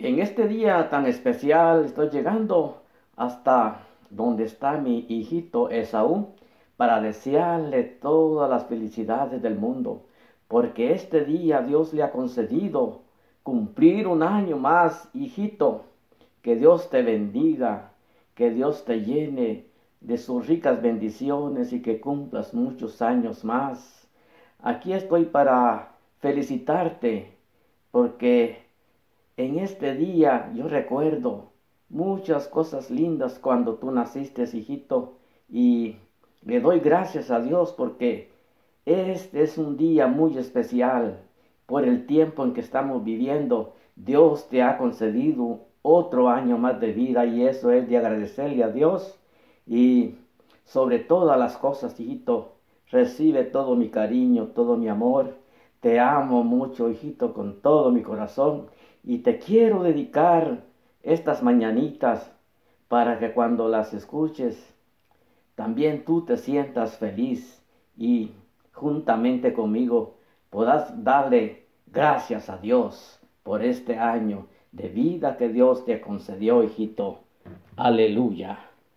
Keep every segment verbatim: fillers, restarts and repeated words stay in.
En este día tan especial estoy llegando hasta donde está mi hijito Esaú para desearle todas las felicidades del mundo, porque este día Dios le ha concedido cumplir un año más, hijito. Que Dios te bendiga, que Dios te llene de sus ricas bendiciones y que cumplas muchos años más. Aquí estoy para felicitarte, porque en este día yo recuerdo muchas cosas lindas cuando tú naciste, hijito, y le doy gracias a Dios porque este es un día muy especial por el tiempo en que estamos viviendo. Dios te ha concedido otro año más de vida y eso es de agradecerle a Dios. Y sobre todas las cosas, hijito, recibe todo mi cariño, todo mi amor. Te amo mucho, hijito, con todo mi corazón. Y te quiero dedicar estas mañanitas para que cuando las escuches, también tú te sientas feliz y juntamente conmigo puedas darle gracias a Dios por este año de vida que Dios te concedió, hijito. Aleluya.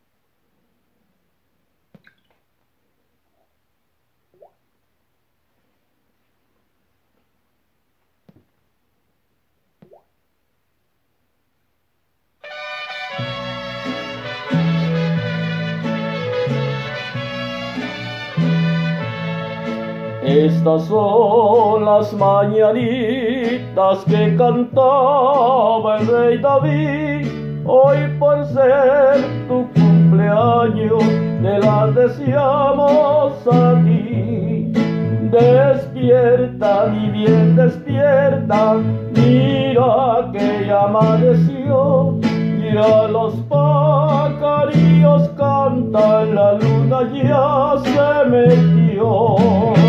Estas son las mañanitas que cantaba el rey David. Hoy por ser tu cumpleaños te las deseamos a ti. Despierta, mi bien, despierta, mira que ya amaneció. Ya los pajarillos cantan, la luna ya se metió.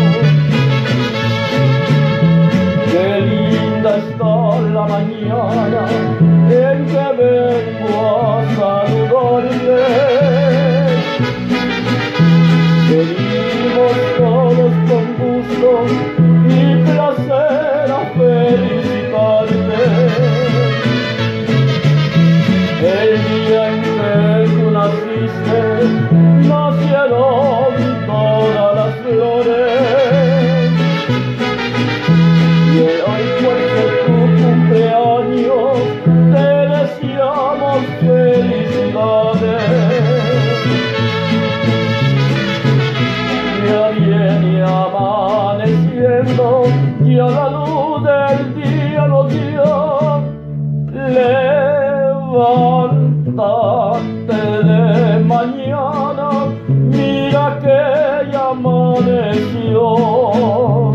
Qué linda está la mañana en que vengo a saludarte. Venimos todos con gusto y placer a felicitarte. El día en que tú naciste, nacieron todas las flores. Y hoy por ser tu cumpleaños, te deseamos felicidades. Ya viene amaneciendo, y a la luz del día nos dio. Levántate de mañana, mira que ya amaneció.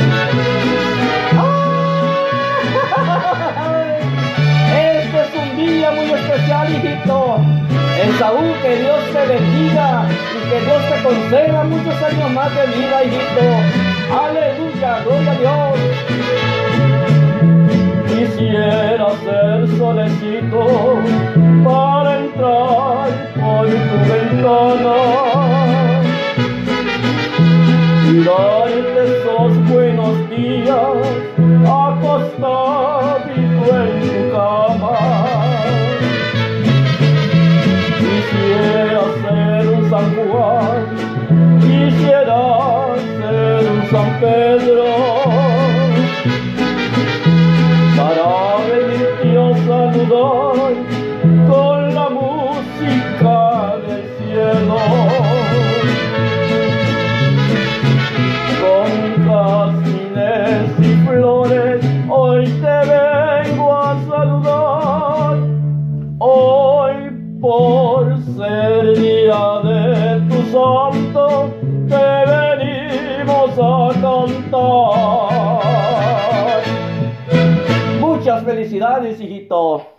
Este es un día muy especial, hijito. Esaú, que Dios te bendiga y que Dios te conceda muchos años más de vida, hijito. Aleluya, gloria a Dios. Quisiera ser solecito para entrar por tu ventana y darte esos buenos días acostadito en tu cama. Quisiera ser un San Juan, quisiera ser un San Pedro, para venirte a saludar con la música del cielo. Con jazmines y flores hoy te vengo a saludar. Hoy por ser día de tu santo te venimos a cantar. Muchas felicidades, hijito.